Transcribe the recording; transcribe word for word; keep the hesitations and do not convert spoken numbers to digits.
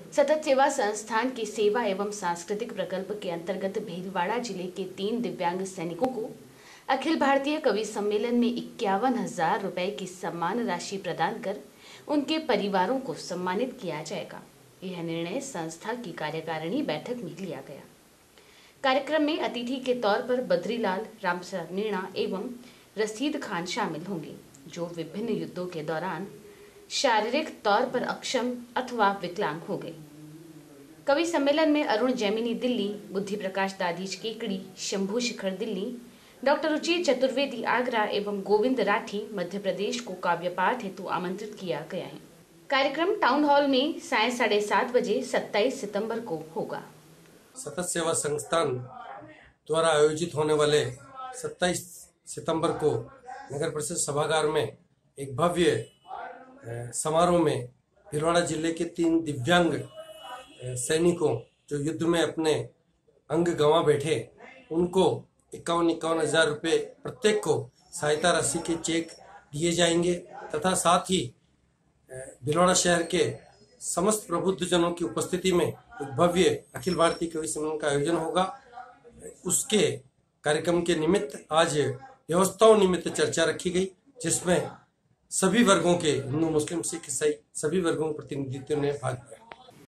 सतत सेवा संस्थान के सेवा एवं सांस्कृतिक प्रकल्प के अंतर्गत भीलवाड़ा जिले के तीन दिव्यांग सैनिकों को अखिल भारतीय कवि सम्मेलन में इक्यावन हजार रुपए की सम्मान राशि प्रदान कर उनके परिवारों को सम्मानित किया जाएगा। यह निर्णय संस्था की कार्यकारिणी बैठक में लिया गया। कार्यक्रम में अतिथि के तौर पर बद्रीलाल, रामसर मीणा एवं रशीद खान शामिल होंगे, जो विभिन्न युद्धों के दौरान शारीरिक तौर पर अक्षम अथवा विकलांग हो गए। कवि सम्मेलन में अरुण जैमिनी दिल्ली, बुद्धि प्रकाश दादीज केकड़ी, शंभू शिखर दिल्ली, डॉक्टर रुचि चतुर्वेदी आगरा एवं गोविंद राठी मध्य प्रदेश को काव्य पाठ हेतु आमंत्रित किया गया है। कार्यक्रम टाउन हॉल में साय साढ़े सात बजे सत्ताईस सितंबर को होगा। सतत सेवा संस्थान द्वारा आयोजित होने वाले सत्ताईस सितंबर को नगर परिषद सभागार में एक भव्य समारोह में भीलवाड़ा जिले के तीन दिव्यांग सैनिकों जो युद्ध में अपने अंग गंवा बैठे, उनको इक्यावन इक्यावन हजार रुपये प्रत्येक को सहायता राशि के चेक दिए जाएंगे तथा साथ ही भीलवाड़ा शहर के समस्त प्रबुद्धजनों की उपस्थिति में एक भव्य अखिल भारतीय कवि सम्मेलन का आयोजन होगा। उसके कार्यक्रम के निमित्त आज व्यवस्थाओं निमित्त चर्चा रखी गई, जिसमें सभी वर्गों के हिंदू, मुस्लिम, सिख, ईसाई सभी वर्गों के प्रतिनिधित्व ने भाग लिया।